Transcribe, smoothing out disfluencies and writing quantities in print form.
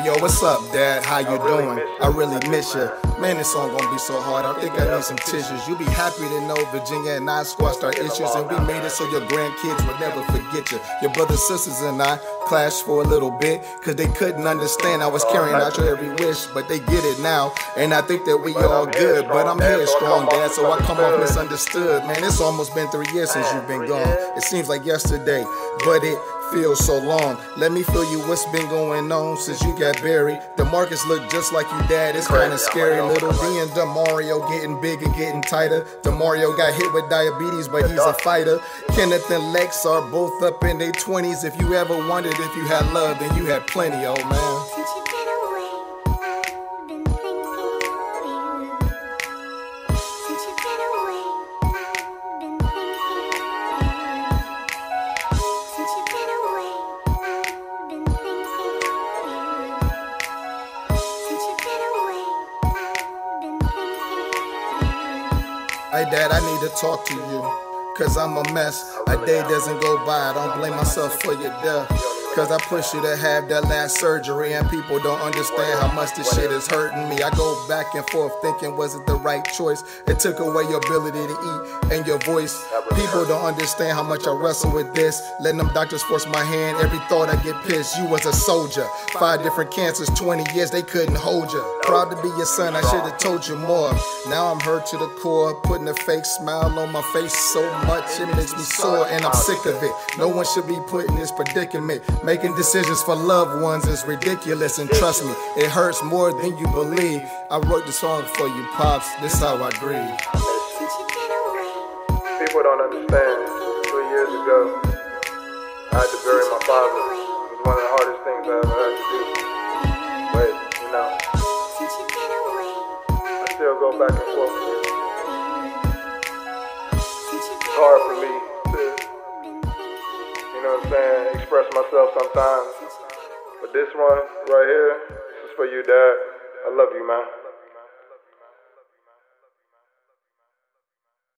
Hey yo, what's up, Dad? How you doing? I really miss you. Man, this song gonna be so hard. I think I need some tissues. You be happy to know Virginia and I squashed our issues, and we made it so your grandkids would never forget you. Your brothers, sisters, and I clashed for a little bit, cause they couldn't understand I was carrying out your every wish, but they get it now, and I think that we all good. But I'm here strong, Dad, so I come off misunderstood. Man, it's almost been 3 years since you've been gone. It seems like yesterday, but it feels so long. Let me feel you, what's been going on since you got buried. The markets look just like you, Dad, it's kinda scary. Little D and DeMario getting big and getting tighter. DeMario got hit with diabetes, but he's a fighter. Kenneth and Lex are both up in their 20s. If you ever wondered if you had love, then you had plenty, old man. Since you've been away, I've been thinking of you. Since you've been away, I've been thinking of you. Since you've been away, I've been thinking of you. Since you've been away, I've been thinking of you. Hey Dad, I need to talk to you, cause I'm a mess. A day doesn't go by, I don't blame myself for your death, cause I pushed you to have that last surgery, and people don't understand how much this shit is hurting me. I go back and forth thinking, was it the right choice? It took away your ability to eat and your voice. People don't understand how much I wrestle with this, letting them doctors force my hand. Every thought I get pissed. You was a soldier, 5 different cancers, 20 years, they couldn't hold you. Proud to be your son, I should have told you more. Now I'm hurt to the core, putting a fake smile on my face so much it makes me sore, and I'm sick of it. No one should be put in this predicament. Making decisions for loved ones is ridiculous, and trust me, it hurts more than you believe. I wrote the song for you, Pops, this how I grieve. Since you've been away, People don't understand. 3 years ago, I had to bury my father. It was one of the hardest things I ever had to do. But, you know, since you've been away, I still go back and forth. since you've It's been hard for away, me to, been thinking. you know what I'm saying, express myself sometimes. But this one right here, this is for you, Dad. I love you, man.